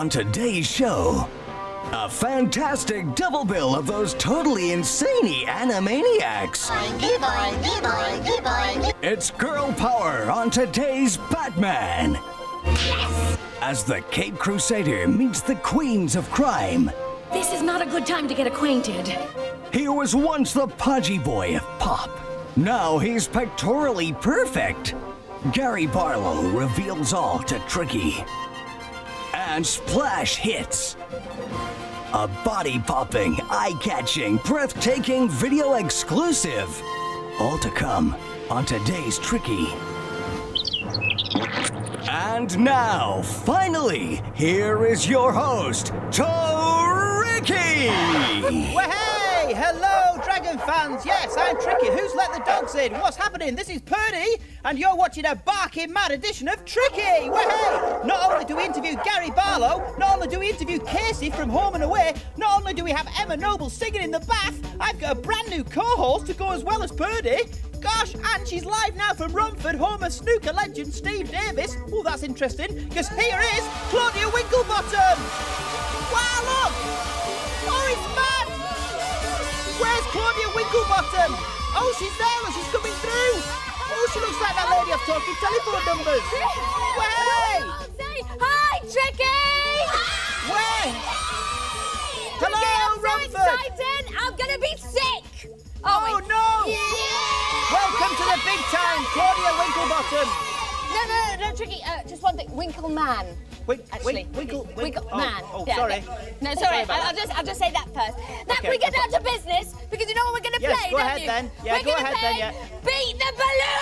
today's show, a fantastic double bill of those totally insane Animaniacs. It's girl power on today's Batman. Yes! As the Cape Crusader meets the queens of crime. This is not a good time to get acquainted. He was once the podgy boy of pop. Now he's pectorally perfect. Gary Barlow reveals all to Tricky. And Splash hits. A body-popping, eye-catching, breathtaking video exclusive. All to come on today's Tricky. And now, finally, here is your host, Tricky! Well, hey! Hello, Dragon fans! Yes, I'm Tricky. Who's let the dogs in? What's happening? This is Purdy, and you're watching a barking mad edition of Tricky! Well, hey! Not only do we interview Gary Barlow, not only do we interview Casey from Home and Away, not only do we have Emma Noble singing in the bath, I've got a brand new co-host to go as well as Purdy. Gosh, and she's live now from Romford, home of snooker legend Steve Davis. Oh, that's interesting, because here is Claudia Winklebottom. Wow, look! Oh, it's mad! Where's Claudia Winklebottom? Oh, she's there and she's coming through. Oh, she looks like that lady of talking telephone numbers. Way! Hi, Tricky! Where? Hello, I'm so Romford! excited! I'm gonna be sick! Oh, no! Yeah! Welcome to the big time, Claudia Winklebottom. No, Tricky, just one thing. Winkle Man. Actually, Winkle Man. Oh, Yeah, sorry. No, sorry. About I'll just say that first. Now, Okay, can we get okay. down to business? Because you know what we're going to Yes, play, go don't ahead you? then. Yeah, we're go gonna ahead play then, yeah. Beat the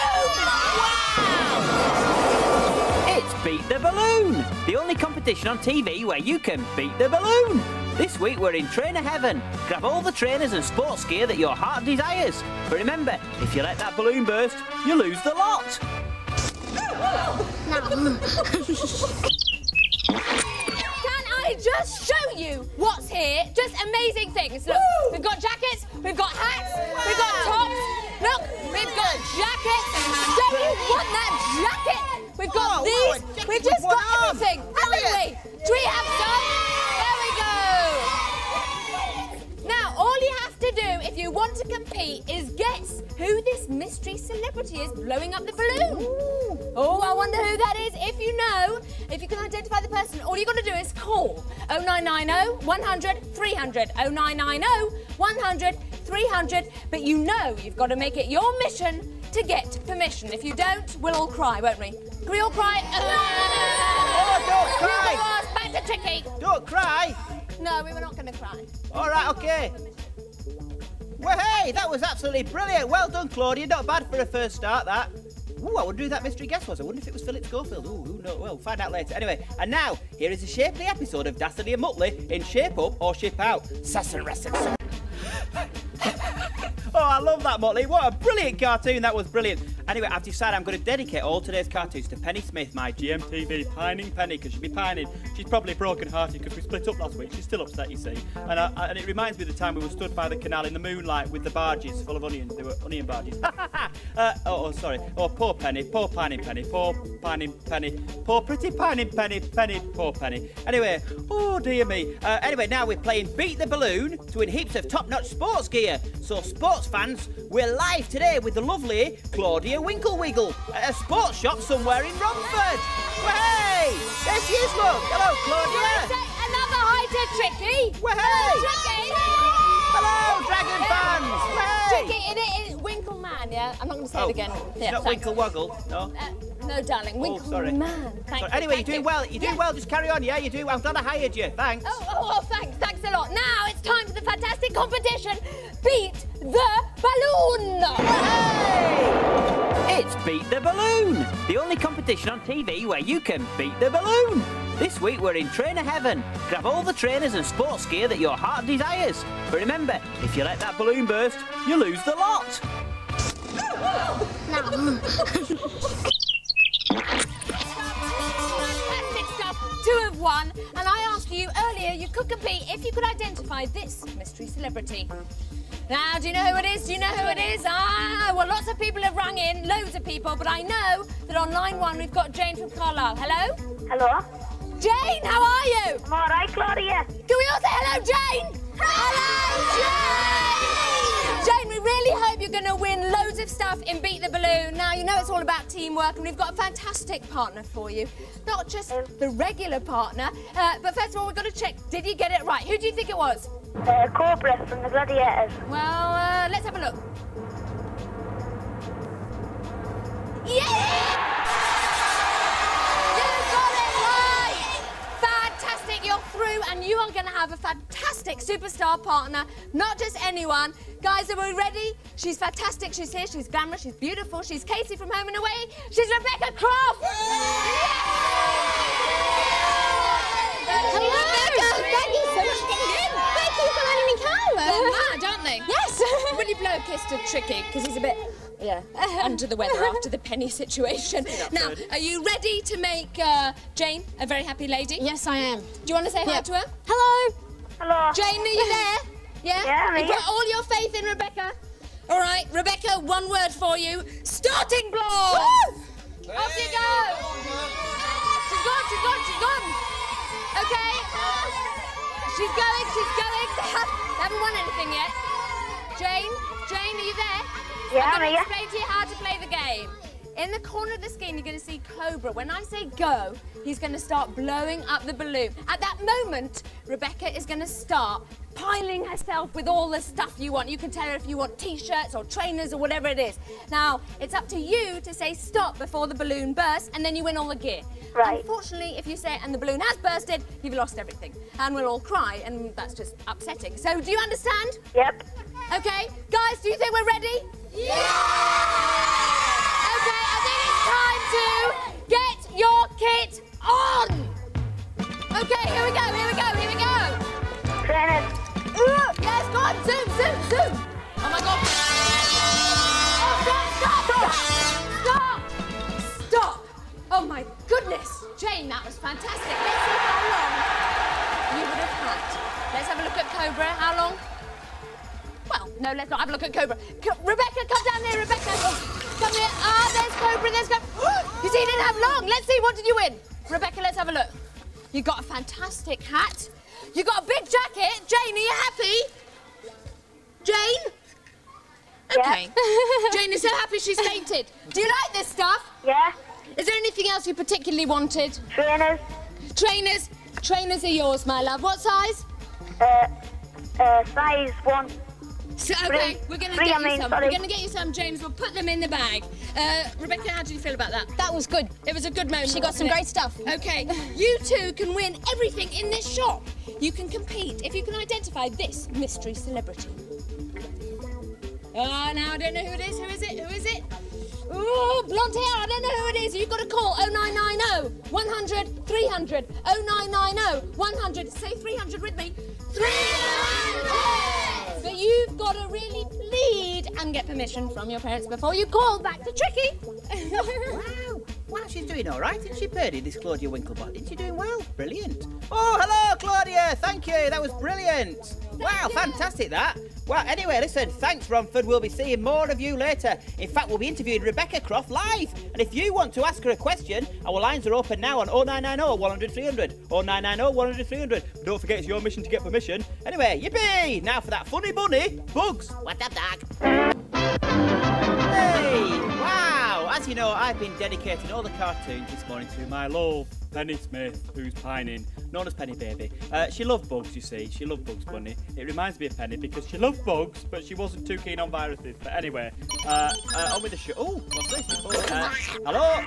Balloon! Wow! It's Beat the Balloon, the only competition on TV where you can beat the balloon. This week we're in trainer heaven. Grab all the trainers and sports gear that your heart desires. But remember, if you let that balloon burst, you lose the lot. Can I just show you what's here? Just amazing things. Look, we've got jackets, we've got hats, we've got tops. Look, we've got jackets. Don't you want that jacket? We've got these. We've just got everything, haven't we? Do we have some? There we go. Now, all you have to do if you want to compete is guess who this mystery celebrity is blowing up the balloon. Oh, I wonder who that is. If you know, if you can identify the person, all you've got to do is call 0990 100 300. 0990 100 300. But you know you've got to make it your mission to get permission. If you don't, we'll all cry, won't we? Can we all cry? Oh, don't cry! Back to Tricky. Don't cry! No, we were not going to cry. All right, okay. Well, hey, that was absolutely brilliant. Well done, Claudia. Not bad for a first start, that. Ooh, I wonder who that mystery guest was. I wonder if it was Philip Schofield. Ooh, who knows? Well, we'll find out later. Anyway, and now, here is a shapely episode of Dastardly and Muttley in Shape Up or Ship Out. Oh, I love that, Motley. What a brilliant cartoon. That was brilliant. Anyway, I've decided I'm going to dedicate all today's cartoons to Penny Smith, my GMTV pining Penny, because she'll be pining. She's probably broken-hearted because we split up last week. She's still upset, you see. And it reminds me of the time we were stood by the canal in the moonlight with the barges full of onions. They were onion barges. Sorry. Oh, poor Penny. Poor pining Penny. Poor pining Penny. Poor pretty pining Penny. Penny. Poor Penny. Anyway, oh, dear me. Anyway, now we're playing Beat the Balloon to win heaps of top-notch sports gear. So, sports fans, we're live today with the lovely Claudia Winklewiggle at a sports shop somewhere in Romford. Well, hey, there she is, look. Hello, Claudia. Another hi to Tricky. Well, hey. Tricky. Hello, Dragon fans. Well, hey. Tricky, it is Winkle Man, yeah? I'm not going to say it again. Yeah, not thanks. Winkle Woggle, no? No, darling, Winkle sorry. Man. Thank you, Anyway, thank you're doing well. You're doing well. Just carry on, yeah? You do. I'm glad I hired you. Thanks. Oh, thanks. Thanks a lot. Now it's time for the fantastic competition. Beat the Balloon. Hey! It's Beat the Balloon, the only competition on TV where you can beat the balloon. This week we're in trainer heaven. Grab all the trainers and sports gear that your heart desires. But remember, if you let that balloon burst, you lose the lot. Fantastic stuff. 2 of 1. And I asked you earlier you could compete if you could identify this mystery celebrity. Now, do you know who it is? Do you know who it is? Well, lots of people have rung in, loads of people, but I know that on line 1 we've got Jane from Carlisle. Hello? Hello? Jane, how are you? I'm all right, Claudia. Can we all say hello, Jane? Hello, Jane! Jane, we really hope you're going to win loads of stuff in Beat the Balloon. Now, you know it's all about teamwork, and we've got a fantastic partner for you. Not just the regular partner, but first of all, we've got to check, did you get it right? Who do you think it was? Cobra from the Gladiators. Well, let's have a look. Yeah! You got it right! Fantastic, you're through, and you are going to have a fantastic superstar partner, not just anyone. Guys, are we ready? She's fantastic, she's here, she's glamorous, she's beautiful, she's Katie from Home and Away, she's Rebecca Croft! Hello! Thank you so much for getting in. Thank you for letting me come. They're mad, aren't they? Yes. Really blow a kiss to Tricky, because he's a bit, under the weather after the penny situation. Now, are you ready to make Jane a very happy lady? Yes, I am. Do you want to say hi to her? Hello. Hello. Jane, are you there? Yeah? Yeah, I'm You here. put all your faith in Rebecca? All right, Rebecca, one word for you. Starting block! Off you go! She's gone, she's gone, she's gone. Okay? She's going. Haven't won anything yet. Jane, are you there? Yeah, I'm going I'm to here. explain to you how to play the game. In the corner of the screen, you're going to see Cobra. When I say go, he's going to start blowing up the balloon. At that moment, Rebecca is going to start piling herself with all the stuff you want. You can tell her if you want T-shirts or trainers or whatever it is. Now, it's up to you to say stop before the balloon bursts, and then you win all the gear. Right. Unfortunately, if you say it and the balloon has bursted, you've lost everything. And we'll all cry, and that's just upsetting. So, do you understand? Yep. Okay. Guys, do you think we're ready? Yeah! Okay, I think it's time to get your kit on! Okay, here we go. Trainers. Yes, go on, zoom. Oh my God. Oh, stop! Oh my goodness. Jane, that was fantastic. Let's see how long you would have had. Let's have a look at Cobra. How long? Well, no, let's not have a look at Cobra. Rebecca, come down here, Rebecca. Come here. There's Cobra, You see, he didn't have long. Let's see, what did you win? Rebecca, let's have a look. You got a fantastic hat. You got a big jacket. Jane, are you happy? Jane? Okay. Jane is so happy she's fainted. Do you like this stuff? Yeah. Is there anything else you particularly wanted? Trainers. Trainers are yours, my love. What size? Size 1. So, okay, we're going to Three, get I mean, you some. sorry. We're going to get you some, James. We'll put them in the bag. Rebecca, how did you feel about that? That was good. It was a good moment. She got some wasn't it? great stuff. Okay, you two can win everything in this shop. You can compete if you can identify this mystery celebrity. Now I don't know who it is. Who is it? Ooh, blonde hair. I don't know who it is. You've got to call 0990 100 300. 0990 100. Say 300 with me. 300! But you've got to really plead and get permission from your parents before you call back to Tricky. Wow, she's doing all right, isn't she, Birdie, this Claudia Winklebot? Isn't she doing well? Brilliant. Oh, hello, Claudia. Thank you. That was brilliant. Wow, fantastic, that. Well, anyway, listen, thanks, Romford. We'll be seeing more of you later. In fact, we'll be interviewing Rebecca Croft live. And if you want to ask her a question, our lines are open now on 0990 100 300. 0990 100 300. But don't forget, it's your mission to get permission. Anyway, yippee! Now for that funny bunny, Bugs. What up, dog? Hey! Wow! As you know, I've been dedicating all the cartoons this morning to my love, Penny Smith, who's pining, known as Penny Baby. She loved bugs, you see. She loved Bugs Bunny. It reminds me of Penny because she loved bugs, but she wasn't too keen on viruses. But anyway, on with the show. Oh, what's this? Hello?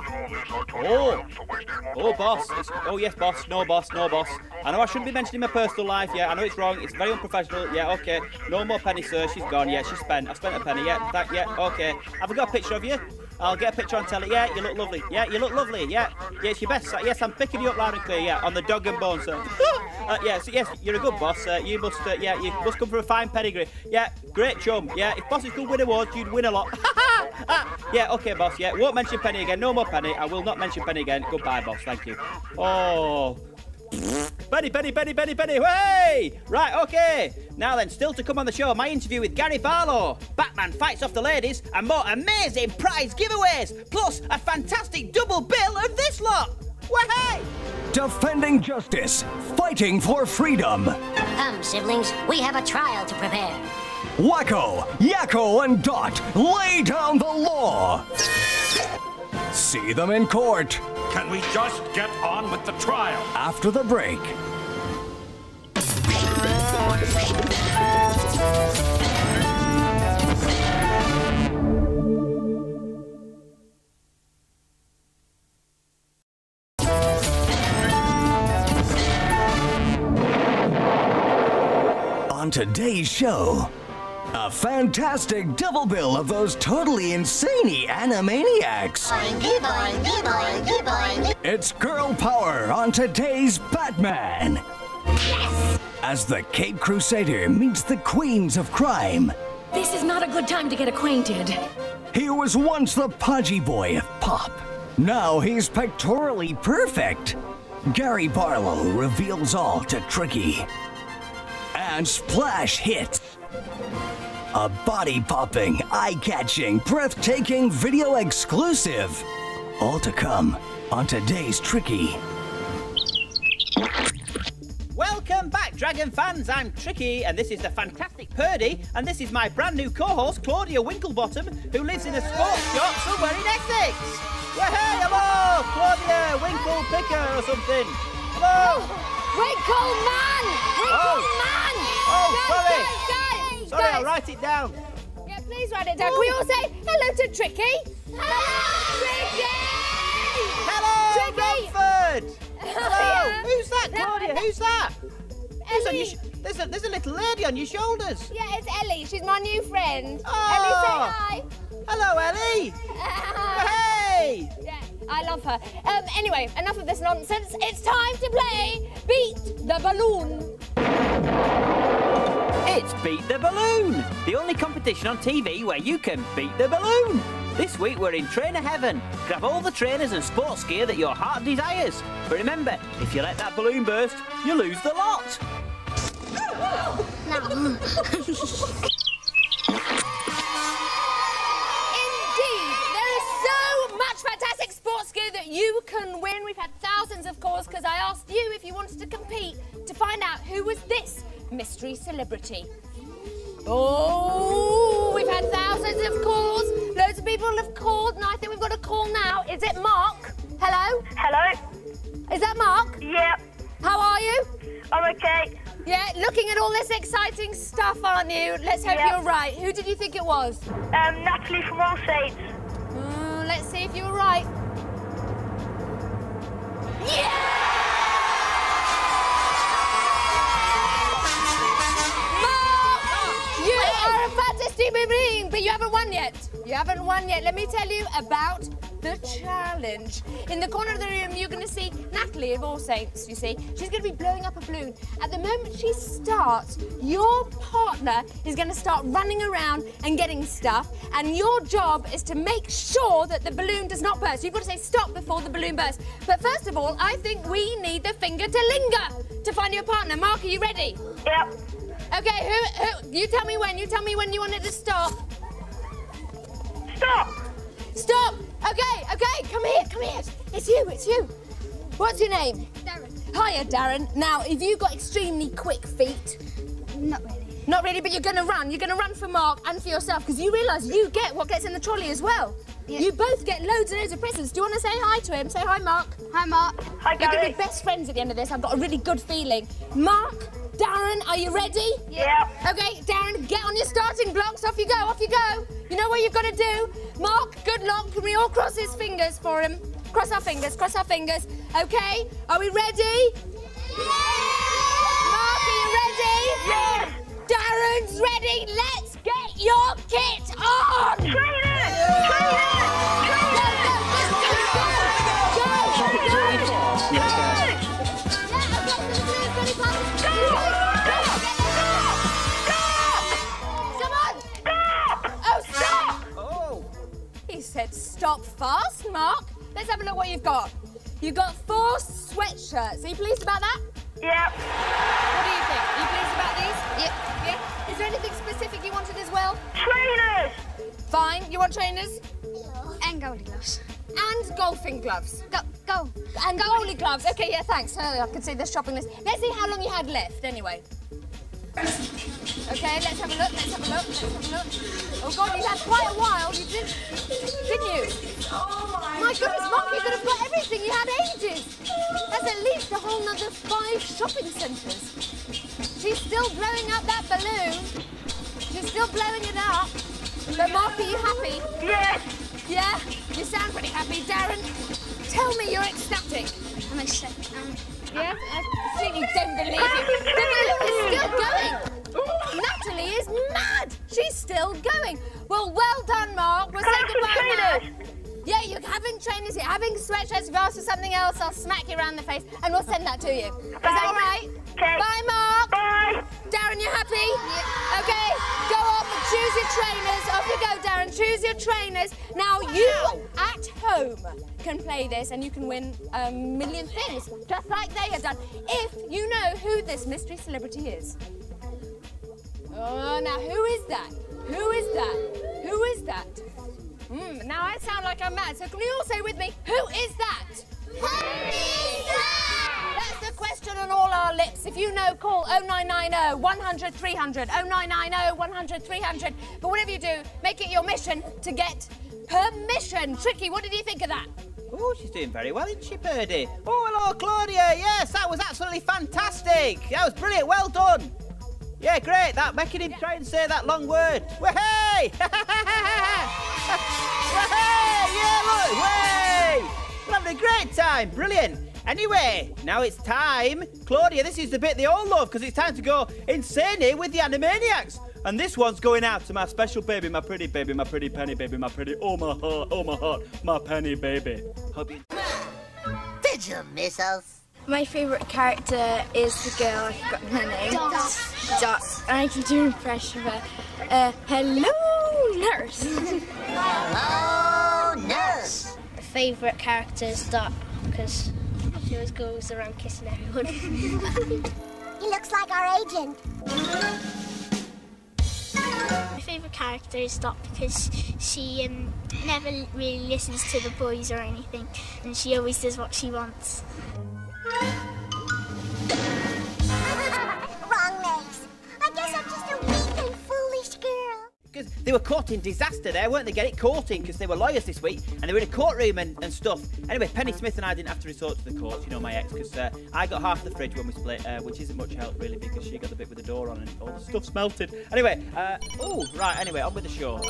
Oh, boss. Oh, yes, boss. No, boss. I know I shouldn't be mentioning my personal life. Yeah, I know it's wrong. It's very unprofessional. Yeah, okay. No more Penny, sir. She's gone. Yeah, she's spent. I spent a penny. Yeah, okay. Have I got a picture of you? I'll get a picture and tell it. Yeah, you look lovely. Yeah, you look lovely. Yeah, it's your best. Yes, I'm picking you up loud and clear. Yeah, on the dog and bone, sir. Yes, you're a good boss. You must come from a fine pedigree. Yeah, great chum. Yeah, if bosses could win awards, you'd win a lot. Yeah, okay, boss. Yeah, won't mention Penny again. No more Penny. I will not mention Penny again. Goodbye, boss. Thank you. Oh. Penny, hey! Right, okay. Now then, still to come on the show, my interview with Gary Barlow. Batman fights off the ladies and more amazing prize giveaways, plus a fantastic double bill of this lot. Wahey! Defending justice, fighting for freedom. Come, siblings, we have a trial to prepare. Wacko, Yakko, and Dot lay down the law. See them in court Can we just get on with the trial? after the break. On today's show, a fantastic double bill of those totally insane animaniacs. Boingy, boingy, boingy, boingy. It's girl power on today's Batman. As the Cape Crusader meets the queens of crime. This is not a good time to get acquainted. He was once the podgy boy of Pop. Now he's pectorally perfect. Gary Barlow reveals all to Tricky. And Splash hits. A body-popping, eye-catching, breathtaking video exclusive. All to come on today's Tricky. Welcome back, Dragon fans. I'm Tricky, and this is the fantastic Purdy, and this is my brand new co-host, Claudia Winklebottom, who lives in a sports shop somewhere in Essex. Well, hey, hello, Claudia Winklepicker or something. Hello. Winkle man! Winkle man! Oh, sorry. Guys, Sorry, guys. I'll write it down. Yeah, please write it down. Can we all say hello to Tricky? Hello, Tricky! Hello, Romford. Hello. Yeah. Who's that, Claudia? Who's that? Who's on your Ellie. there's a little lady on your shoulders. Yeah, it's Ellie. She's my new friend. Oh. Ellie, say hi. Hello, Ellie. Hey. Yeah, I love her. Anyway, enough of this nonsense. It's time to play Beat the Balloon. It's Beat the Balloon, the only competition on TV where you can beat the balloon. This week we're in trainer heaven. Grab all the trainers and sports gear that your heart desires. But remember, if you let that balloon burst, you lose the lot. Indeed, there is so much fantastic sports gear that you can win. We've had thousands of calls because I asked you if you wanted to compete to find out who was this mystery celebrity. Oh, we've had thousands of calls. Loads of people have called, and I think we've got a call now. Is it Mark? Hello? Hello? Is that Mark? Yep. How are you? I'm okay. Yeah, looking at all this exciting stuff, aren't you? Let's hope Yep. you're right. Who did you think it was? Natalie from All Saints. Let's see if you were right. Mark, you are a fantastic human being, but you haven't won yet. You haven't won yet. Let me tell you about the challenge. In the corner of the room, you're going to see Natalie of All Saints, you see. She's going to be blowing up a balloon. At the moment she starts, your partner is going to start running around and getting stuff, and your job is to make sure that the balloon does not burst. You've got to say stop before the balloon bursts. But first of all, I think we need the finger to linger to find your partner. Mark, are you ready? Yep. Okay, who? You tell me when. You tell me when you want it to stop. Stop! Stop! Okay, come here. It's you. What's your name? Darren. Hiya, Darren. Now, have you got extremely quick feet? Not really. Not really, but you're going to run. You're going to run for Mark and for yourself, because you realise you get what gets in the trolley as well. Yeah. You both get loads and loads of presents. Do you want to say hi to him? Say hi, Mark. Hi, Mark. Hi, You're going Gary. to be best friends at the end of this. I've got a really good feeling. Mark, Darren, are you ready? Yep. Okay, Darren, get on your starting blocks. Off you go. You know what you've got to do? Mark, good luck. Can we all cross his fingers for him? Cross our fingers. Okay, are we ready? Mark, are you ready? Yes. Darren's ready. Let's get your kit on. Trainers! He said stop fast, Mark. Let's have a look what you've got. You've got 4 sweatshirts. Are you pleased about that? Yep. What do you think? Are you pleased about these? Yep. Yeah? Is there anything specific you wanted as well? Trainers! Fine. You want trainers? And Goldie gloves. And golfing gloves. Go. And goalie gloves. Okay, yeah, thanks. I can see the shopping list. Let's see how long you had left, anyway. Okay, let's have a look. Oh, God, you had quite a while. You didn't you? Oh, my goodness, Mark, you could have got everything. You had ages. That's at least a whole nother 5 shopping centres. She's still blowing up that balloon. She's still blowing it up. But, Mark, are you happy? Yes. Yeah? You sound pretty happy, Darren. Tell me you're ecstatic. I'm ecstatic. Yeah? I completely don't believe you. The balloon is still going. Natalie is mad. She's still going. Well done, Mark. We'll say goodbye now. Yeah, you're having trainers, you're having sweatshirts. If you ask for something else, I'll smack you around the face and we'll send that to you. Is that all right? Okay. Bye, Mark. Bye. Darren, you happy? Yeah. Okay, go off and choose your trainers. Off you go, Darren. Choose your trainers. Now, you at home can play this and you can win a million things, just like they have done, if you know who this mystery celebrity is. Oh, now, who is that? Who is that? Who is that? Now I sound like I'm mad, so can you all say with me, who is that? Who is that? That's the question on all our lips. If you know, call 0990 100 300, 0990 100 300. But whatever you do, make it your mission to get permission. Tricky, what did you think of that? Oh, she's doing very well, isn't she, Purdy? Oh, hello, Claudia. Yes, that was absolutely fantastic. That was brilliant. Well done. Yeah, great. That making him try and say that long word. Way! Yeah, look, way! We're having a great time. Brilliant. Anyway, now it's time. Claudia, this is the bit they all love because it's time to go insane here with the Animaniacs. And this one's going out to my special baby, my pretty penny baby, my pretty, oh my heart, my penny baby. Hope you... Did you miss us? My favourite character is the girl, I forgot her name. Dot. And I can do an impression of her. Hello, nurse. Hello, nurse. My favourite character is Dot, because she always goes around kissing everyone. He looks like our agent. My favourite character is Dot because she never really listens to the boys or anything, and she always does what she wants. Wrong legs. I guess I'm just a weak and foolish girl. Because they were caught in disaster there, weren't they? Get it caught in because they were lawyers this week and they were in a courtroom and stuff. Anyway, Penny Smith and I didn't have to resort to the courts, you know, my ex, because I got half the fridge when we split, which isn't much help really because she got the bit with the door on and all the stuff's melted. Anyway, anyway, on with the show.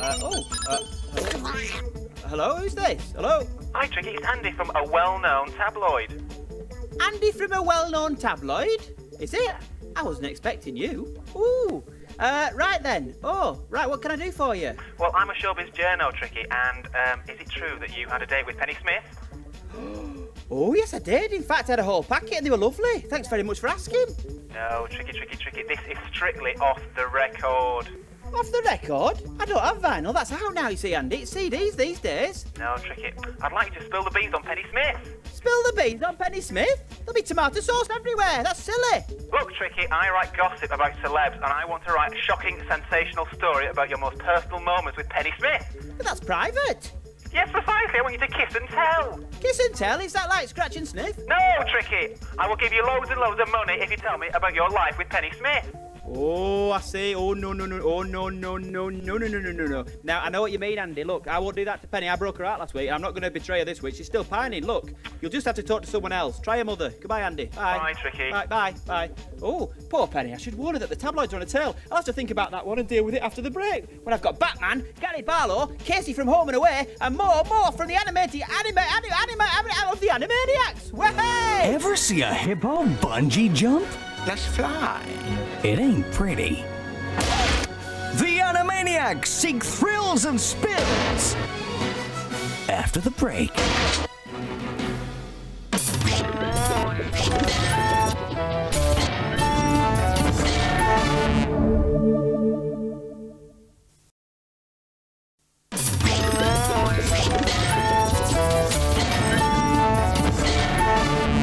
Hello, who's this? Hello? Hi, Tricky, it's Andy from a well-known tabloid. Andy from a well-known tabloid? Is it? I wasn't expecting you. Ooh. Right then. Oh, right, what can I do for you? Well, I'm a showbiz journo, Tricky, and is it true that you had a date with Penny Smith? Oh, yes, I did. In fact, I had a whole packet and they were lovely. Thanks very much for asking. No, Tricky. This is strictly off the record. Off the record? I don't have vinyl. That's out now, you see, Andy. It's CDs these days. No, Tricky. I'd like you to spill the beans on Penny Smith. Spill the beans on Penny Smith? There'll be tomato sauce everywhere. That's silly. Look, Tricky, I write gossip about celebs, and I want to write a shocking, sensational story about your most personal moments with Penny Smith. But that's private. Yes, precisely. I want you to kiss and tell. Kiss and tell? Is that like scratch and sniff? No, Tricky. I will give you loads and loads of money if you tell me about your life with Penny Smith. Oh, I see. Oh, no. Oh, no. Now, I know what you mean, Andy. Look, I won't do that to Penny. I broke her out last week. I'm not going to betray her this week. She's still pining. Look, you'll just have to talk to someone else. Try your mother. Goodbye, Andy. Bye. Bye, Tricky. Bye. Oh, poor Penny. I should warn her that the tabloids are on her tail. I'll have to think about that one and deal with it after the break. When I've got Batman, Gary Barlow, Casey from Home and Away, and more from the of the Animaniacs. Way! Ever see a hippo bungee jump? Let's fly. It ain't pretty. The Animaniacs seek thrills and spills. After the break.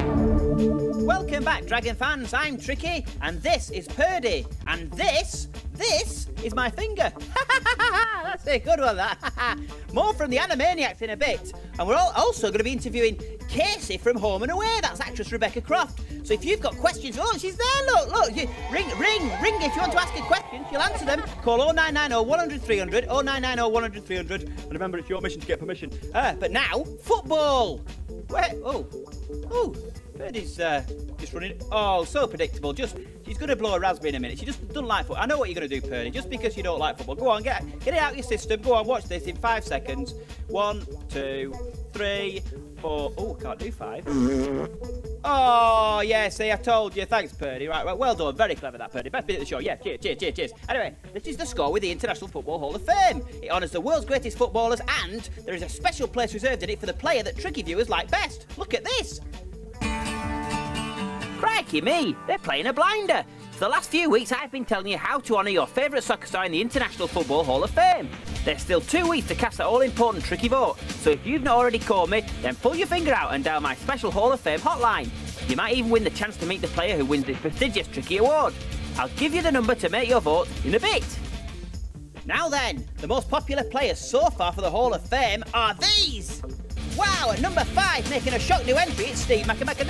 Welcome back, Dragon fans. I'm Tricky, and this is Purdy, and this this is my finger. That's a good one, that. More from the Animaniacs in a bit. And we're also going to be interviewing Casey from Home and Away. That's actress Rebecca Croft. So if you've got questions, oh, she's there, look. Ring if you want to ask a question. She'll answer them. Call 0990 100 300, 0990 100 300. And remember, it's your mission to get permission. But now, football. Where? Oh, Birdie's just running. Oh, so predictable. She's going to blow a raspberry in a minute. She just doesn't like football. I know what you're going to do, Purdy. Just because you don't like football. Go on, get it out of your system. Go on, watch this in 5 seconds. 1, 2, 3, 4. Oh, can't do 5. Oh, yeah, see, I told you. Thanks, Purdy. Right, well done. Very clever, that, Purdy. Best bit of the show. Yeah, cheers. Anyway, this is the score with the International Football Hall of Fame. It honours the world's greatest footballers, and there is a special place reserved in it for the player that tricky viewers like best. Look at this. Crikey me, they're playing a blinder. For the last few weeks, I've been telling you how to honour your favourite soccer star in the International Football Hall of Fame. There's still 2 weeks to cast that all-important tricky vote, so if you've not already called me, then pull your finger out and dial my special Hall of Fame hotline. You might even win the chance to meet the player who wins this prestigious tricky award. I'll give you the number to make your vote in a bit. Now then, the most popular players so far for the Hall of Fame are these. Wow, at number 5, making a shock new entry, it's Steve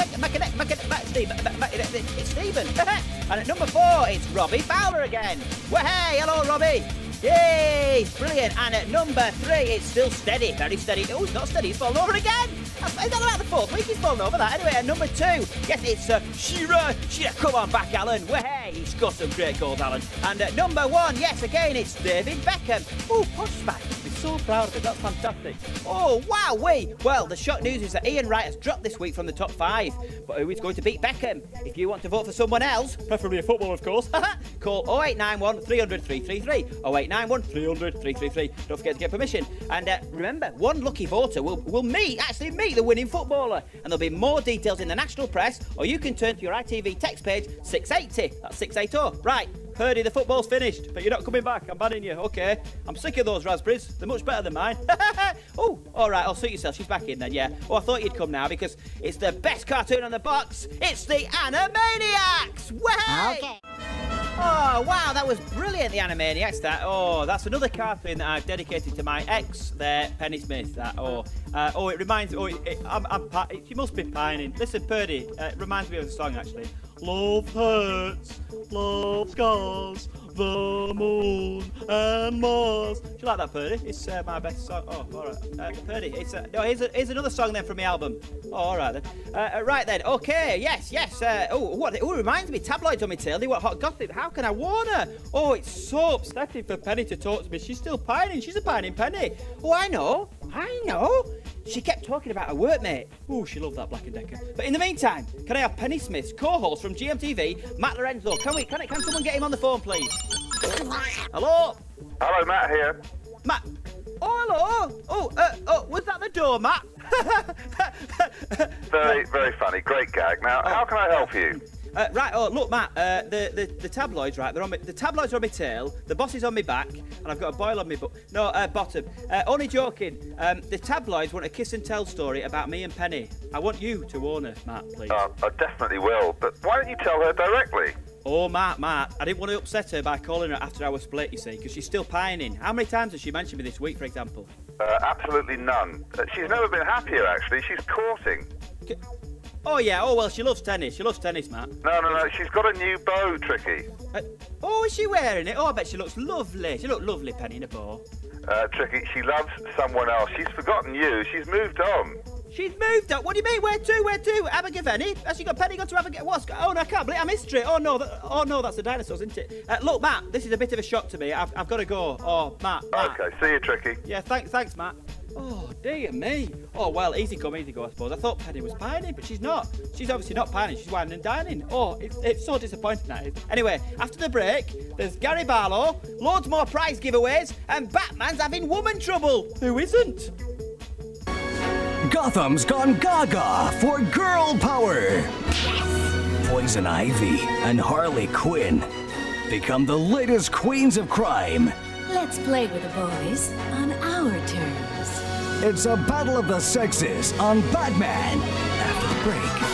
it's Stephen. And at number 4, it's Robbie Fowler again. Well, hey, hello, Robbie. Yay, brilliant. And at number 3, it's still steady, very steady. Oh, it's not steady, he's fallen over again. Is that about the 4th week he's fallen over that? Anyway, at number 2, yes, it's Shearer, come on back, Alan. Well, hey, he's got some great goals, Alan. And at number 1, yes, again, it's David Beckham. Oh, Posh back. So proud of it, that's fantastic. Oh, wow, well, the shock news is that Ian Wright has dropped this week from the top 5. But who is going to beat Beckham? If you want to vote for someone else, preferably a footballer, of course, call 0891 300 333. 0891 300 333. Don't forget to get permission. And remember, one lucky voter will actually meet the winning footballer. And there'll be more details in the national press, or you can turn to your ITV text page 680. That's 680. Right. Purdy, the football's finished, but you're not coming back. I'm banning you. OK. I'm sick of those raspberries. They're much better than mine. Oh, all right. I'll suit yourself. She's back in then, yeah. Oh, I thought you'd come now because it's the best cartoon on the box. It's the Animaniacs. Way! OK. Oh, wow, that was brilliant, the Animaniacs, that. Oh, that's another cartoon that I've dedicated to my ex there, Penny Smith, that. It reminds me, she must be pining. Listen, Purdy, it reminds me of a song, actually. Love hurts, love scars, the moon and Mars. Do you like that, Purdy? It's my best song. Oh, all right. Purdy, here's another song then from the album. Oh, all right then. Right then, okay, yes. It reminds me, tabloids on my tail, they want hot gossip. How can I warn her? Oh, it's so upsetting for Penny to talk to me. She's still pining. She's a pining Penny. Oh, I know. She kept talking about her workmate. Oh, she loved that Black & Decker. But in the meantime, can I have Penny Smith's co-host from GMTV, Matt Lorenzo? Can someone get him on the phone, please? Hello? Hello, Matt here. Matt? Oh, hello. Oh, was that the door, Matt? Very, very funny. Great gag. Now, how can I help you? Right, look, Matt, the tabloids, right, the tabloids are on my tail, the boss is on my back, and I've got a boil on my bottom. Only joking. The tabloids want a kiss and tell story about me and Penny. I want you to warn her, Matt, please. I definitely will, but why don't you tell her directly? Oh, Matt, I didn't want to upset her by calling her after our split, you see, because she's still pining. How many times has she mentioned me this week, for example? Absolutely none. She's never been happier, actually. She's courting. Oh, yeah. Oh, well, she loves tennis. She loves tennis, Matt. No. She's got a new bow, Tricky. Is she wearing it? Oh, I bet she looks lovely. She looks lovely, Penny, in a bow. Tricky, she loves someone else. She's forgotten you. She's moved on. She's moved on? What do you mean? Where to? Abergavenny? Has she got Penny gone to Abergavenny? Oh, no, I can't believe I missed it. Oh, no, that's the dinosaurs, isn't it? Look, Matt, this is a bit of a shock to me. I've got to go. Oh, Matt. OK, see you, Tricky. Yeah, thanks, Matt. Oh, dear me. Oh, well, easy come, easy go, I suppose. I thought Penny was pining, but she's not. She's obviously not pining. She's whining and dining. Oh, it's so disappointing, that is. Anyway, after the break, there's Gary Barlow, loads more prize giveaways, and Batman's having woman trouble. Who isn't? Gotham's gone gaga for girl power. Poison Ivy and Harley Quinn become the latest queens of crime. Let's play with the boys on our terms. It's a battle of the sexes on Batman after the break.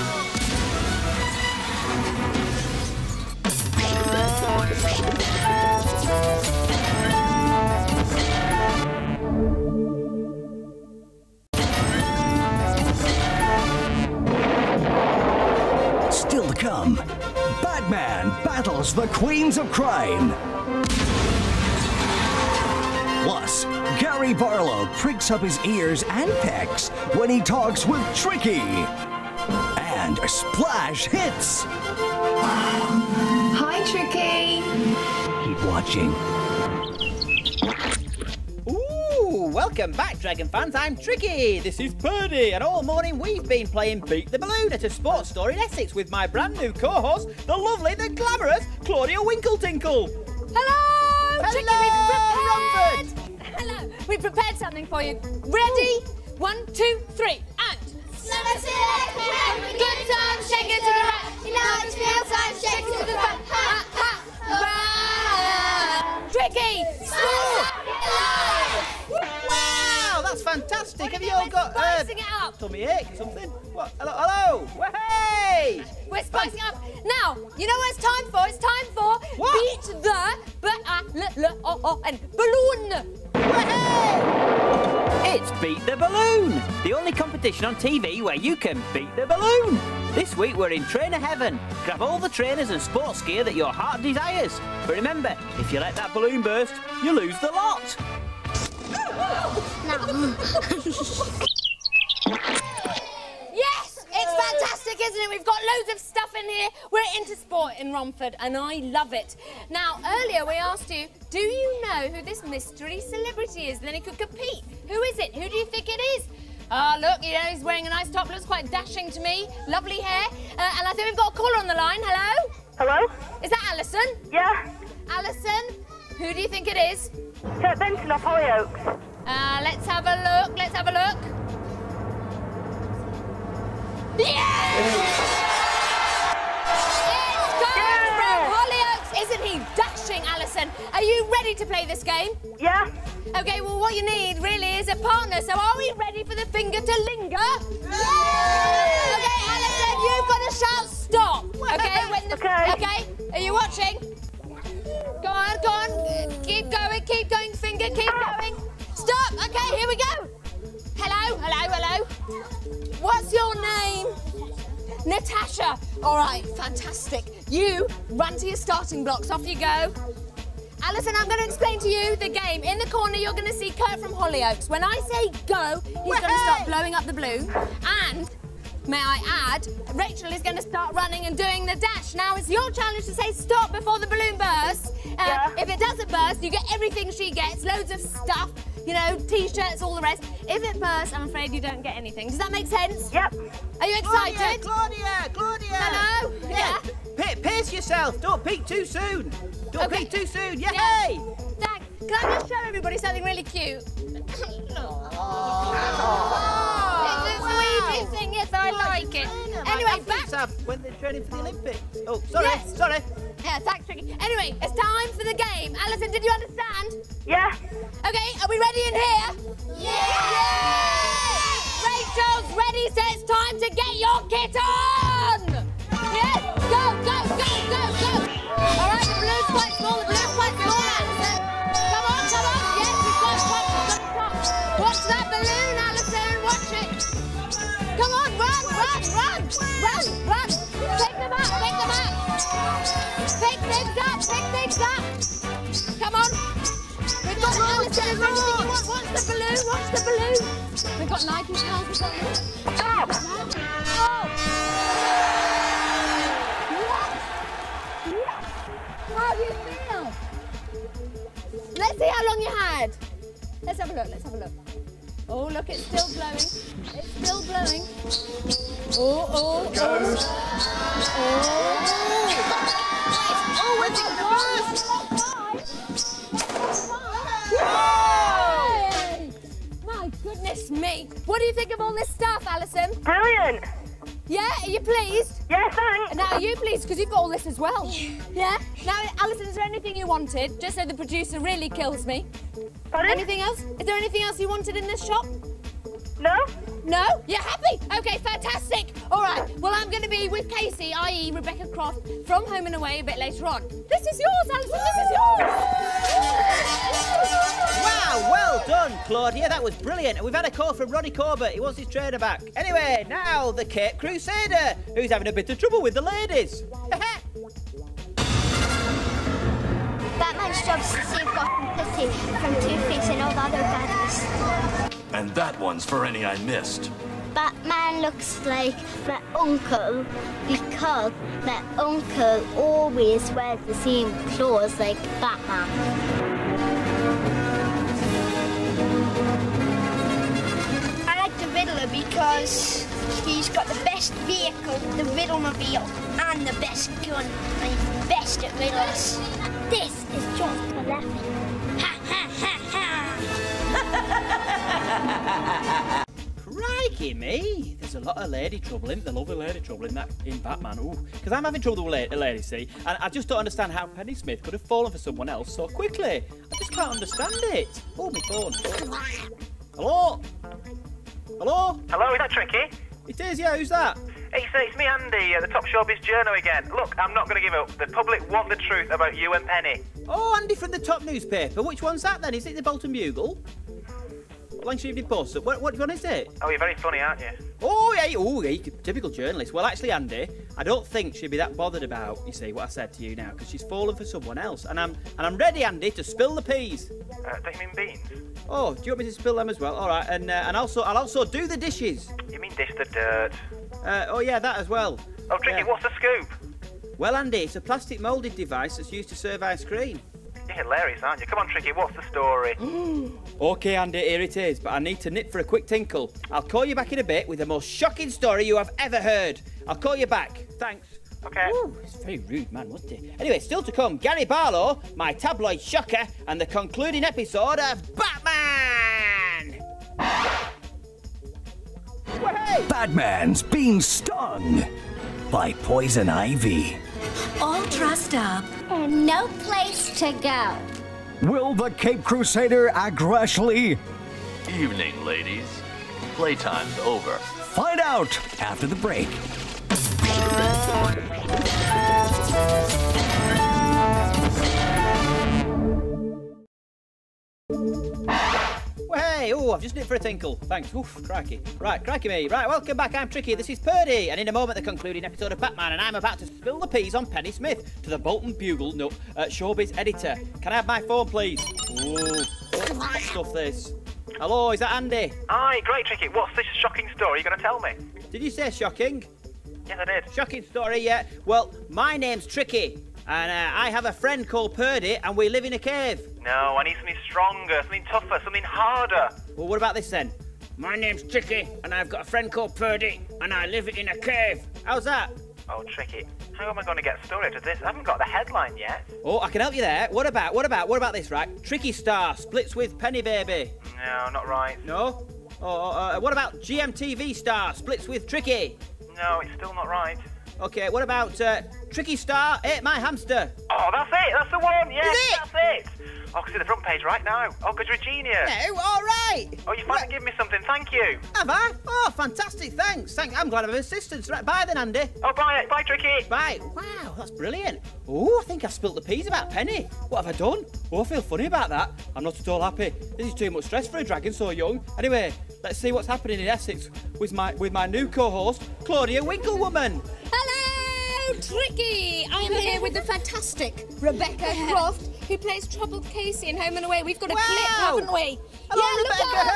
reveals the queens of crime. Plus, Gary Barlow pricks up his ears and pecks when he talks with Tricky. And Splash hits. Hi, Tricky. Keep watching. Ooh, welcome back, Dragon fans. I'm Tricky. This is Purdy, and all morning we've been playing Beat the Balloon at a sports store in Essex with my brand new co-host, the lovely, the glamorous Claudia Winkletinkle. Hello! Hello, Tricky, Hello. We've prepared something for you. Ready? 1, 2, 3, and... Good time, shake it to the right. You know it's real time, shake it to the right. Ha, ha, right. Tricky, Wow, that's fantastic. Have you all got spicing it up. tummy ache or something? What? Hello. Hey! We're spicing it up. Now, you know what it's time for? It's time for What? Beat the and Balloon. It's Beat the Balloon, the only competition on TV where you can beat the balloon. This week we're in trainer heaven. Grab all the trainers and sports gear that your heart desires. But remember, if you let that balloon burst, you lose the lot. Yes, it's fantastic, isn't it? We've got loads of stuff in here. We're into sport in Romford, and I love it. Now, earlier we asked you, do you know who this mystery celebrity is? Then he could compete. Who is it? Who do you think it is? Look, you know, he's wearing a nice top, looks quite dashing to me. Lovely hair. And I think we've got a caller on the line. Hello? Hello? Is that Alison? Yeah. Alison, who do you think it is? Kurt Benson off Hollyoaks. Let's have a look. Let's have a look. Yes! It's Kurt from Hollyoaks. Isn't he dashing, Alison? Are you ready to play this game? Yeah. Okay, well, what you need really is a partner. So are we ready for the finger to linger? Yeah! Okay, Alison, you've got to shout stop. Okay? Okay, are you watching? Go on. Keep going, finger, keep going. Stop. Okay, here we go. Hello. What's your name? Natasha. All right, fantastic. You run to your starting blocks. Off you go. Alison, I'm going to explain to you the game. In the corner, you're going to see Kurt from Hollyoaks. When I say go, he's going to start blowing up the balloon. And, may I add, Rachel is going to start running and doing the dash. Now, it's your challenge to say stop before the balloon bursts. If it doesn't burst, you get everything she gets, loads of stuff, you know, T-shirts, all the rest. If it bursts, I'm afraid you don't get anything. Does that make sense? Yep. Are you excited? Claudia! Hello? Yeah? Pace yourself. Don't peak too soon. Don't peak too soon. Yay! Yeah. Thanks. Can I just show everybody something really cute? It's the sweetest thing. Yes, I like it. Anyway, back. When they're training for the Olympics. Oh, sorry. Yes. Sorry. Yeah, thanks, Tricky. Anyway, it's time for the game. Alison, did you understand? Yeah. Okay, are we ready in here? Yeah! Rachel's ready, so it's time to get your kit on! Yes, go! All right, the balloon's quite small, Alison. Come on. Yes, we've got top. Watch that balloon, Alison, watch it. Come on, run. Pick them up. Pick things up. Come on. We've got Alison, is there anything you want? Watch the balloon. We've got Nike towels, we've got this. How do you feel? Let's see how long you had. Let's have a look. Oh, look, it's still blowing. Oh, it's a My goodness me. What do you think of all this stuff, Alison? Brilliant. Yeah, are you pleased? Yeah, thanks. Now, are you pleased? Because you've got all this as well. Yeah? Now, Alison, is there anything you wanted? Just so the producer really kills me. Pardon? Anything else? Is there anything else you wanted in this shop? No? No? You're happy? Okay, fantastic. All right, well, I'm going to be with Casey, i.e. Rebecca Croft, from Home and Away a bit later on. This is yours, Alison, this is yours. Wow, well done, Claudia. That was brilliant. And we've had a call from Ronnie Corbett. He wants his trainer back. Anyway, now the Cape Crusader, who's having a bit of trouble with the ladies. Batman's job is to save Gotham City from Two-Face and all the other baddies. And that one's for any I missed. Batman looks like my uncle because my uncle always wears the same clothes like Batman. I like the Riddler because he's got the best vehicle, the Riddlemobile, and the best gun, and he's best at riddles. This is John Cleffin. Ha ha ha ha! Crikey me! There's a lot of lady trouble in the lovely lady trouble in Batman. Ooh, because I'm having trouble with a lady, see, and I just don't understand how Penny Smith could have fallen for someone else so quickly. I just can't understand it. Oh, my phone. Hello? Hello? Hello, is that Tricky? It is, yeah. Who's that? It's me, Andy, the top showbiz journo again. Look, I'm not going to give up. The public want the truth about you and Penny. Oh, Andy from the top newspaper. Which one's that then? Is it the Bolton Bugle? Lancashire Evening Post. What one is it? Oh, you're very funny, aren't you? Oh, yeah, typical journalist. Well, actually, Andy, I don't think she'd be that bothered about, you see, what I said to you now, because she's fallen for someone else. And I'm ready, Andy, to spill the peas. Don't you mean beans? Oh, do you want me to spill them as well? All right, and I'll also do the dishes. You mean dish the dirt? Oh, yeah, that as well. Oh, Tricky, yeah. What's the scoop? Well, Andy, it's a plastic moulded device that's used to serve ice cream. You're hilarious, aren't you? Come on, Tricky, what's the story? OK, Andy, here it is, but I need to nip for a quick tinkle. I'll call you back in a bit with the most shocking story you have ever heard. I'll call you back. Thanks. OK. Ooh, he's a very rude man, wasn't he? Anyway, still to come, Gary Barlow, my tabloid shocker, and the concluding episode of Batman! Batman's being stung by poison ivy. All dressed up. And no place to go. Will the Cape Crusader act rashly? Evening, ladies. Playtime's over. Find out after the break. Well, hey, I've just nipped for a tinkle. Thanks. Oof, crikey. Right, crikey me. Right, welcome back. I'm Tricky. This is Purdy. And in a moment, the concluding episode of Batman. And I'm about to spill the peas on Penny Smith to the Bolton Bugle showbiz editor. Can I have my phone, please? Ooh, what stuff this? Hello, is that Andy? Aye, great, Tricky. What's this shocking story you're going to tell me? Did you say shocking? Yes, I did. Shocking story, yeah. Well, my name's Tricky. And I have a friend called Purdy, and we live in a cave. No, I need something stronger, something tougher, something harder. Well, what about this then? My name's Tricky, and I've got a friend called Purdy, and I live in a cave. How's that? Oh, Tricky, how am I going to get a story out of this? I haven't got the headline yet. Oh, I can help you there. What about this, right? Tricky Star splits with Penny Baby. No, not right. No? What about GMTV Star splits with Tricky? No, it's still not right. Okay, what about Tricky Star ate my hamster? Oh, that's it. That's the one. Yes, Is it? that's it. Oh, I can see the front page right now. Oh, because you're a genius. No, all right. Oh, you finally give me something. Thank you. Have I? Oh, fantastic. Thanks. I'm glad of assistance. Right, bye then, Andy. Oh, bye. Bye, Tricky. Bye. Wow, that's brilliant. Oh, I think I spilt the peas about Penny. What have I done? Oh, I feel funny about that. I'm not at all happy. This is too much stress for a dragon so young. Anyway, let's see what's happening in Essex with my new co-host, Claudia Winklewoman. Hello, Tricky. I am here with the fantastic Rebecca Croft, who plays Troubled Casey in Home and Away. We've got a clip, haven't we? Hello, Rebecca.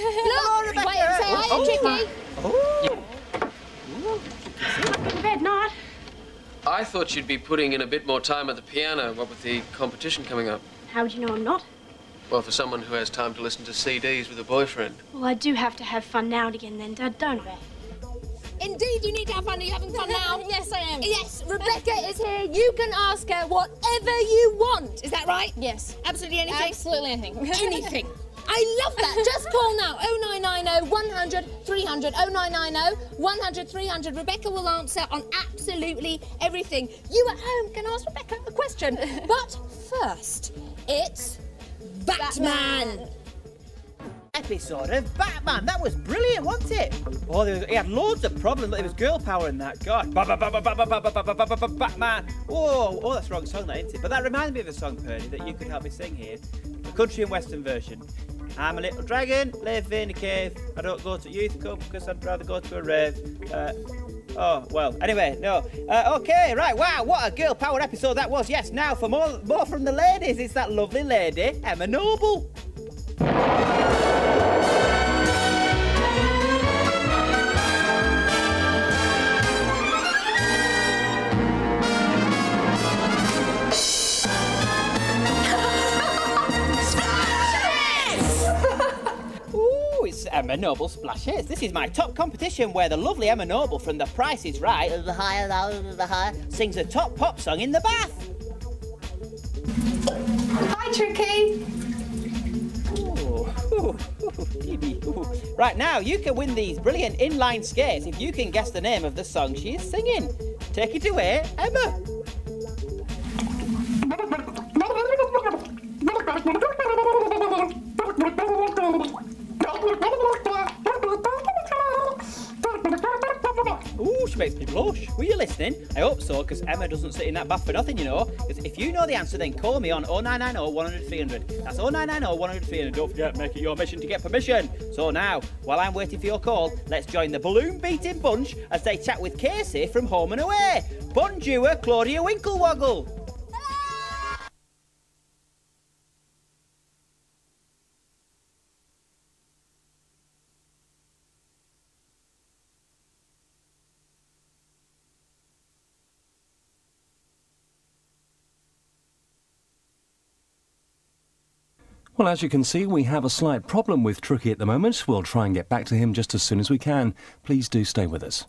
Hey. Hello, Rebecca. Wait, say hi, Tricky. Go to bed, not. I thought you'd be putting in a bit more time at the piano, what with the competition coming up. How would you know I'm not? Well, for someone who has time to listen to CDs with a boyfriend. Well, I do have to have fun now and again then, Dad, don't I? Indeed, you need to have fun. Are you having fun now? Yes, I am. Yes, Rebecca is here. You can ask her whatever you want. Is that right? Yes. Absolutely anything? Absolutely anything. Anything. I love that. Just call now. 0990 100 300. 0990 100 300. Rebecca will answer on absolutely everything. You at home can ask Rebecca a question. But first, it's Batman. Episode of Batman. That was brilliant, wasn't it? Oh, he had loads of problems, but there was girl power in that. God. Batman. Oh, that's the wrong song, that, isn't it? But that reminds me of a song, Purdy, that you could help me sing here. The country and western version. I'm a little dragon, live in a cave. I don't go to youth club because I'd rather go to a rave. Oh, well, anyway, no. OK, right, wow, what a girl power episode that was. Yes, now for more from the ladies, it's that lovely lady, Emma Noble. It's Emma Noble Splashes. This is my top competition where the lovely Emma Noble from The Price is Right, the high, sings a top pop song in the bath. Hi, Tricky. Right, now you can win these brilliant inline skates if you can guess the name of the song she is singing. Take it away, Emma. Ooh, she makes me blush. Were you listening? I hope so, because Emma doesn't sit in that bath for nothing, you know. Because if you know the answer, then call me on 0990 100 300. That's 0990 100 300. Don't forget, make it your mission to get permission. So now, while I'm waiting for your call, let's join the balloon-beating bunch as they chat with Casey from Home and Away. Bonjour, Claudia Winklewoggle. Well, as you can see, we have a slight problem with Tricky at the moment. We'll try and get back to him just as soon as we can. Please do stay with us.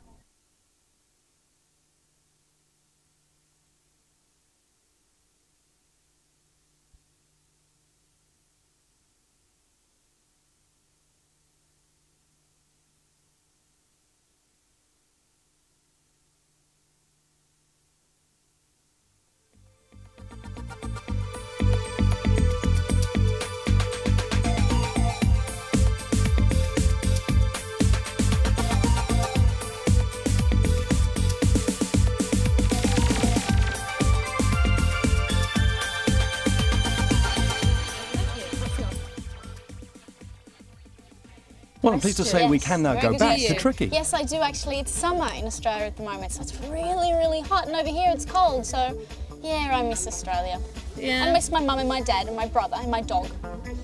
Well, I'm pleased to say we can now go back to Tricky. Yes, I do actually. It's summer in Australia at the moment, so it's really, really hot. And over here it's cold, so yeah, I miss Australia. Yeah. I miss my mum and my dad and my brother and my dog.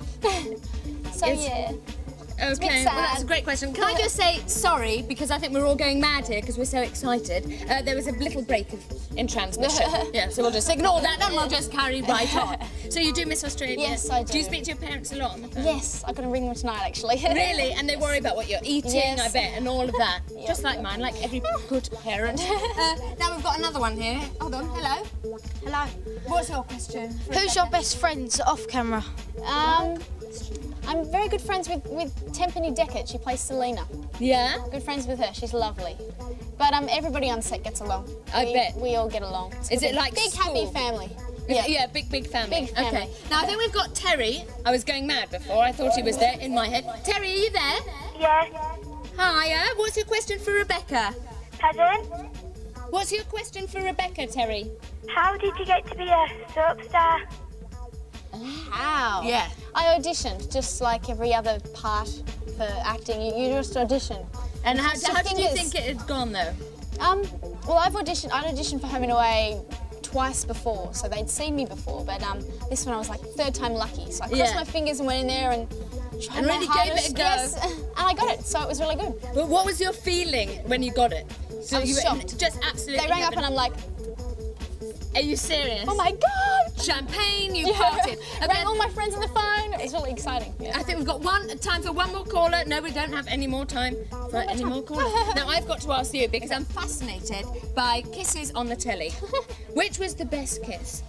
So yeah. Okay, well that's a great question. Can I just say sorry, because I think we're all going mad here because we're so excited. There was a little break in transmission. Yeah, so we'll just ignore that and we'll just carry right on. So you do miss Australia? Yes, I do. Do you speak to your parents a lot on the phone? Yes, I'm going to ring them tonight actually. Really? And they worry about what you're eating, Yes. I bet, and all of that. Just like mine, like every good parent. Now we've got another one here. Hold on, hello. Hello. What's your question? Who's your best friends off camera? I'm very good friends with Tempany Deckett. She plays Selena. Yeah? Good friends with her. She's lovely. But everybody on set gets along. I bet. We all get along. Is it like big school? happy family? Yeah, big family. Big family. Okay. Now I think we've got Terry. I was going mad before. I thought he was there in my head. Terry, are you there? Yeah. Hiya. What's your question for Rebecca? Pardon? What's your question for Rebecca, Terry? How did you get to be a soap star? How? Yeah. I auditioned, just like every other part for acting. You just audition. And how did you think it had gone, though? Well, I'd auditioned for Home and Away twice before, so they'd seen me before, but this one I was like third time lucky, so I crossed my fingers and went in there and tried my really hardest. gave it a go. Yes, and I got it, so it was really good. But what was your feeling when you got it? So I was shocked. Just absolutely. They rang up and I'm like, are you serious? oh my God! Champagne, you parted. I rang all my friends on the phone. It was really exciting. Yeah. I think we've got time for one more caller. No, we don't have any more time for any more callers. Now, I've got to ask you, because I'm fascinated by kisses on the telly. Which was the best kiss?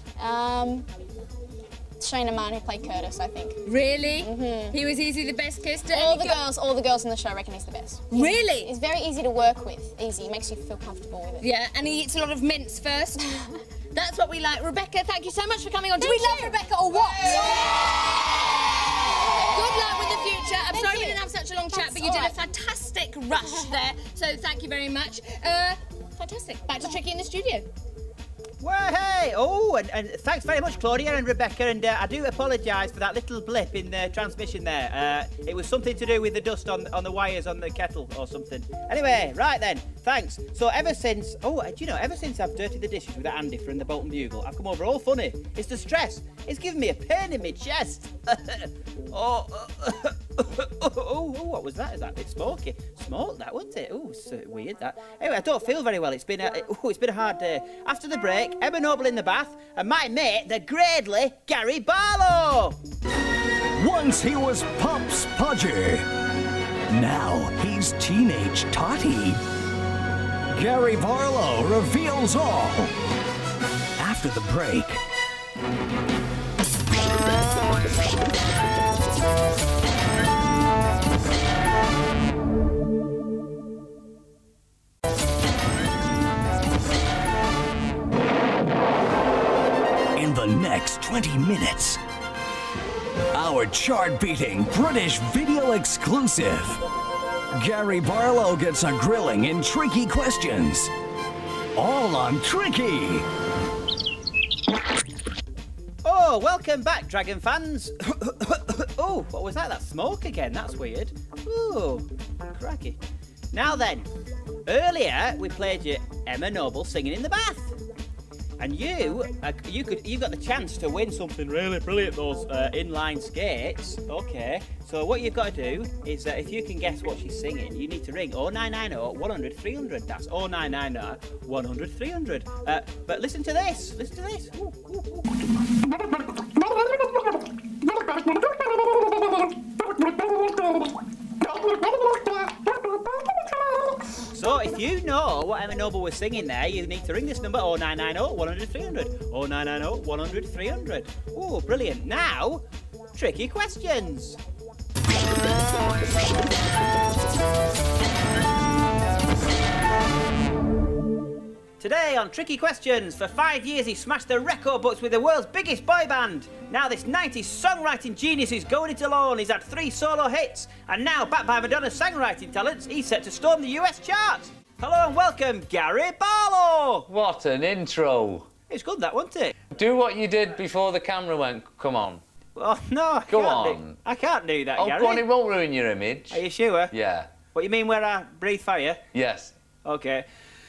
Shane Man, who played Curtis, I think. Really? He was easily the best kiss? All the girls in the show reckon he's the best. Really? He's very easy to work with. Easy, makes you feel comfortable with it. Yeah, and he eats a lot of mince first. That's what we like. Rebecca, thank you so much for coming on. Do we love Rebecca or what? Good luck with the future. I'm sorry we didn't have such a long chat, but you did a fantastic rush there. So thank you very much. Fantastic. Back to Tricky in the studio. Well, hey! Oh, and thanks very much, Claudia and Rebecca, and I do apologise for that little blip in the transmission there. It was something to do with the dust on the wires on the kettle or something. Anyway, right then, thanks. So ever since I've dirtied the dishes with that Andy from the Bolton Bugle, I've come over all funny. It's the stress. It's giving me a pain in my chest. Oh, what was that? Is that a bit smoky? Smoke that, wasn't it? Oh, it's weird that. Anyway, I don't feel very well. It's been a hard day. After the break, Emma Noble in the bath, and my mate, the Gradely Gary Barlow. Once he was Pop's Podger. Now he's teenage Totty. Gary Barlow reveals all. After the break. In the next 20 minutes, our chart-beating British video exclusive. Gary Barlow gets a grilling in tricky questions. All on Tricky. Oh, welcome back, Dragon fans. Oh, what was that? That's smoke again. That's weird. Oh, cracky. Now then, earlier we played you Emma Noble singing in the bath. And you got the chance to win something really brilliant, those inline skates. Okay, so what you've got to do is if you can guess what she's singing, you need to ring 0990 100 300. That's 0990 100 300. But listen to this. Listen to this. Ooh, ooh, ooh. So if you know what Emma Noble was singing there, you need to ring this number 0990 100 300. 0990 100 300. Oh, brilliant. Now, tricky questions. Today on Tricky Questions, for 5 years he smashed the record books with the world's biggest boy band. Now this 90s songwriting genius is going it alone. He's had 3 solo hits, and now backed by Madonna's songwriting talents, he's set to storm the US charts. Hello and welcome, Gary Barlow. What an intro. It's good that, wasn't it? Do what you did before the camera went. Come on. Oh, no, I can't do that, Gary. Oh, go on, it won't ruin your image. Are you sure? Yeah. What, you mean where I breathe fire? Yes. OK.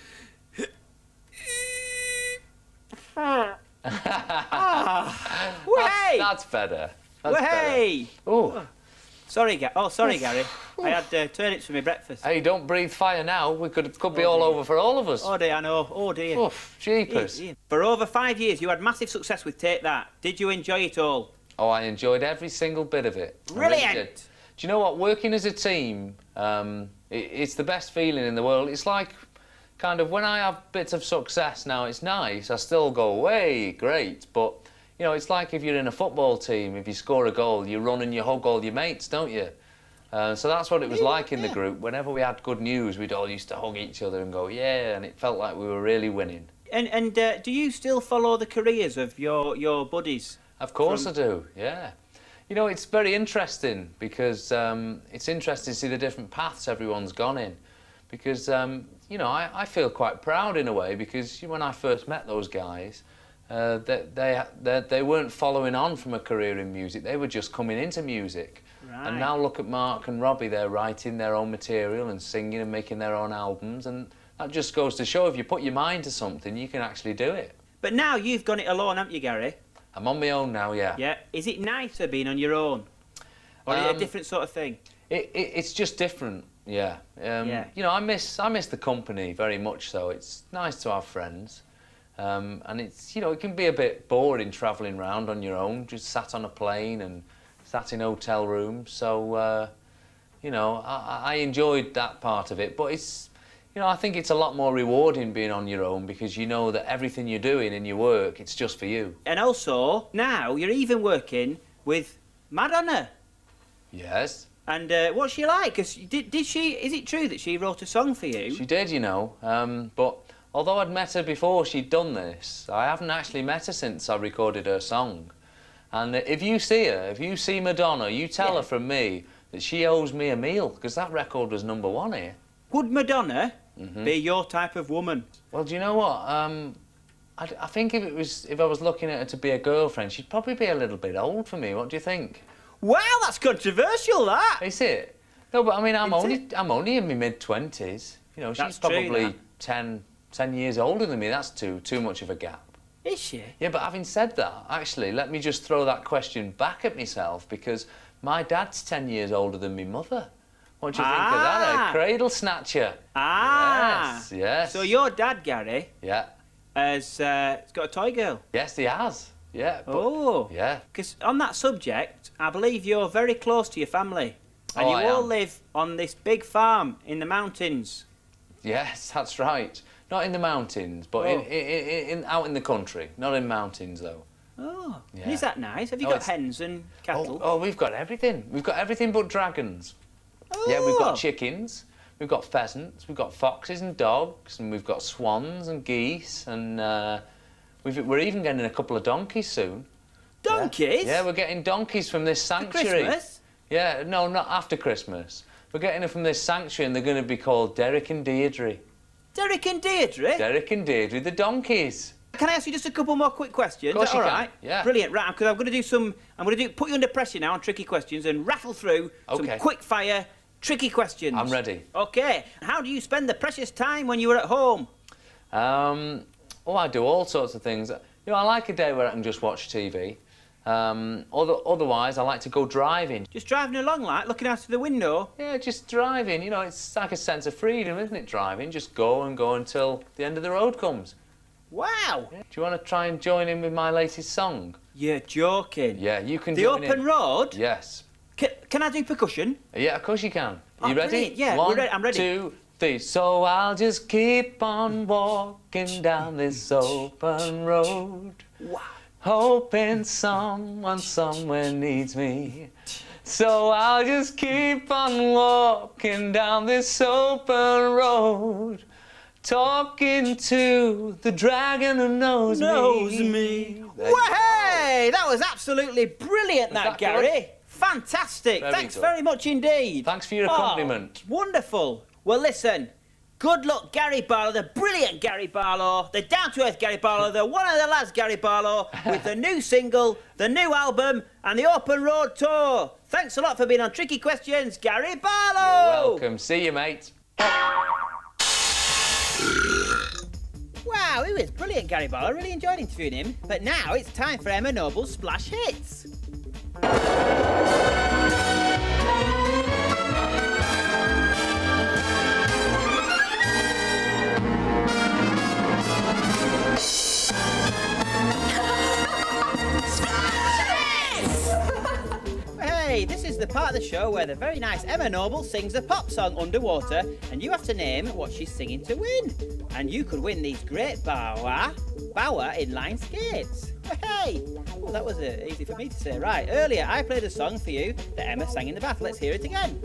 That's better. That's better. Oh. Sorry, Gary. I had turnips for my breakfast. Hey, don't breathe fire now. We could be all over for all of us. Oh dear, I know. Oh dear. Oof, jeepers. For over 5 years, you had massive success with Take That. Did you enjoy it all? Oh, I enjoyed every single bit of it. Brilliant. Really did. Do you know what? Working as a team, it's the best feeling in the world. It's like kind of when I have bits of success now, it's nice. I still go, way great, but you know, it's like if you're in a football team, if you score a goal, you run and you hug all your mates, don't you? So that's what it was like in the group. Whenever we had good news, we'd all used to hug each other and go, yeah, and it felt like we were really winning. And do you still follow the careers of your buddies? Of course I do, yeah. You know, it's very interesting because it's interesting to see the different paths everyone's gone in. Because, you know, I feel quite proud in a way because when I first met those guys, they weren't following on from a career in music, they were just coming into music. Right. And now look at Mark and Robbie, they're writing their own material and singing and making their own albums, and that just goes to show if you put your mind to something, you can actually do it. But now you've gone it alone, haven't you, Gary? I'm on my own now, yeah. Yeah. Is it nicer being on your own? Or is it a different sort of thing? It's just different, yeah. You know, I miss the company very much so. It's nice to have friends. And it's, you know, it can be a bit boring travelling around on your own, just sat on a plane and sat in hotel rooms. So, you know, I enjoyed that part of it. But it's, you know, I think it's a lot more rewarding being on your own because you know that everything you're doing in your work, it's just for you. And also, now you're even working with Madonna. Yes. And what's she like? 'Cause did she? Is it true that she wrote a song for you? She did, you know. But although I'd met her before she'd done this, I haven't actually met her since I recorded her song. And if you see her, if you see Madonna, you tell her from me that she owes me a meal because that record was #1 here. Would Madonna be your type of woman? Well, do you know what? I think if I was looking at her to be a girlfriend, she'd probably be a little bit old for me. What do you think? Wow, that's controversial, that. Is it? No, but I mean, I'm only in my mid-20s. You know, she's probably 10 years older than me. That's too much of a gap. Is she? Yeah, but having said that, actually, let me just throw that question back at myself, because my dad's 10 years older than my mother. What do you think of that? A cradle snatcher. Yes, yes. So your dad, Gary, has got a toy girl? Yes, he has. Yeah. But, yeah. Because on that subject, I believe you're very close to your family. And you all live on this big farm in the mountains. Yes, that's right. Not in the mountains, but out in the country. Not in mountains, though. Oh, is that nice? Have you got hens and cattle? Oh, we've got everything. We've got everything but dragons. Yeah, we've got chickens, we've got pheasants, we've got foxes and dogs, and we've got swans and geese, and we're even getting a couple of donkeys soon. Donkeys? Yeah, we're getting donkeys from this sanctuary. For Christmas? Yeah, no, not after Christmas. We're getting them from this sanctuary, and they're going to be called Derek and Deirdre. Derek and Deirdre? Derek and Deirdre, the donkeys. Can I ask you just a couple more quick questions? Of course you can. Right? Yeah. Brilliant. Right, because I'm going to put you under pressure now on tricky questions and rattle through some quick fire tricky questions. I'm ready. Okay. How do you spend the precious time when you were at home? I do all sorts of things. You know, I like a day where I can just watch TV. Otherwise, I like to go driving. Just driving along, like, looking out of the window? Yeah, just driving. You know, it's like a sense of freedom, isn't it, driving? Just go and go until the end of the road comes. Wow! Yeah. Do you want to try and join in with my latest song? You're joking. Yeah, you can join in. The open road? Yes. Can I do percussion? Yeah, of course you can. You ready? Brilliant. Yeah, I'm ready. 1, 2, 3. So I'll just keep on walking down this open road. Wow. Hoping someone somewhere needs me. So I'll just keep on walking down this open road, talking to the dragon who knows me. Hey, that was absolutely brilliant, that Gary. Good? Fantastic. Thanks very much indeed. Thanks for your accompaniment. Wonderful. Well, listen. Good luck, Gary Barlow, the brilliant Gary Barlow, the down-to-earth Gary Barlow, the one of the lads Gary Barlow, with the new single, the new album, and the Open Road Tour. Thanks a lot for being on Tricky Questions, Gary Barlow. You're welcome. See you, mate. Wow, he was brilliant, Gary Barlow. I really enjoyed interviewing him. But now it's time for Emma Noble's Splash Hits. Hey, this is the part of the show where the very nice Emma Noble sings a pop song underwater, and you have to name what she's singing to win. And you could win these great Bauer inline skates. Hey, well, that was easy for me to say. Right, earlier I played a song for you that Emma sang in the bath. Let's hear it again.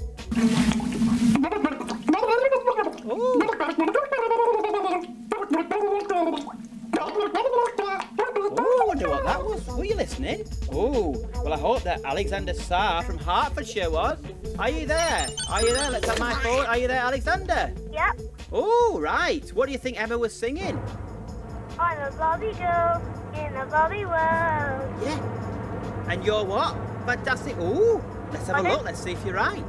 Oh, I wonder what that was. Were you listening? Oh, well, I hope that Alexander Saar from Hertfordshire was. Are you there? Are you there? Let's have my phone. Are you there, Alexander? Yep. Oh, right. What do you think Emma was singing? I'm a Barbie girl in a Barbie world. Yeah. And you're what? Fantastic. Oh, let's have a look. Let's see if you're right.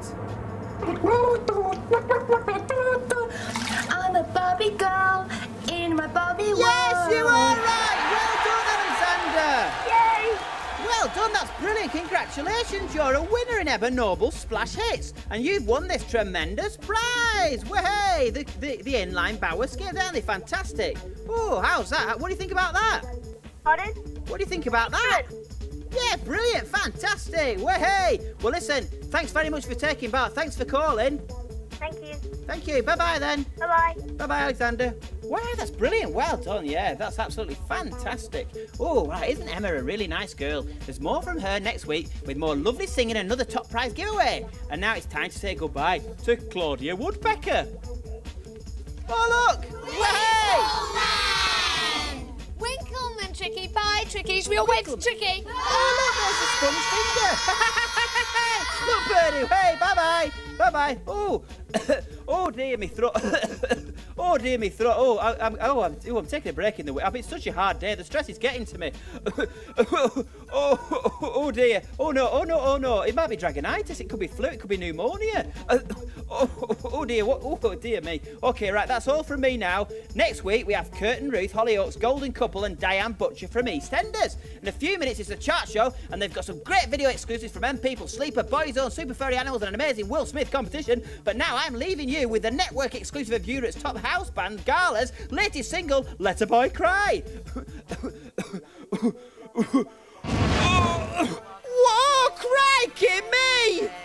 I'm a Barbie girl in my Barbie world. Yes, you are right. Well done, Alexander. Yay. Well done. That's brilliant. Congratulations. You're a winner in Emma Noble's Splash Hits. And you've won this tremendous prize. Hey, the inline Bauer skate, aren't they fantastic? Oh, how's that? What do you think about that? Pardon? What do you think about that? Good. Yeah, brilliant. Fantastic. Hey. Well, listen, thanks very much for taking part. Thanks for calling. Thank you. Thank you. Bye-bye then. Bye-bye. Bye-bye, Alexander. Wow, that's brilliant. Well done. Yeah, that's absolutely fantastic. Oh, right. Isn't Emma a really nice girl? There's more from her next week with more lovely singing and another top prize giveaway. And now it's time to say goodbye to Claudia Woodpecker. Oh, look. Winkleman, Tricky. Bye, Trickies. Real wigs, Tricky. Oh, look, there's a sponge finger. Look, Birdie. Hey, bye-bye. Bye-bye. Oh, oh dear, me throat. Oh dear, me throat. I'm taking a break in the week. I've been such a hard day. The stress is getting to me. Oh dear. Oh no. It might be dragonitis. It could be flu. It could be pneumonia. Oh dear. Oh dear me. Okay, right. That's all from me now. Next week we have Kurt and Ruth, Hollyoaks Golden Couple, and Diane Butcher from EastEnders. In a few minutes it's a chart show, and they've got some great video exclusives from M People, Sleeper, Boyzone, Super Furry Animals, and an amazing Will Smith competition. But now I'm leaving you with the network exclusive of Europe's top house band, Gala's latest single, Let a Boy Cry. Whoa, crikey me!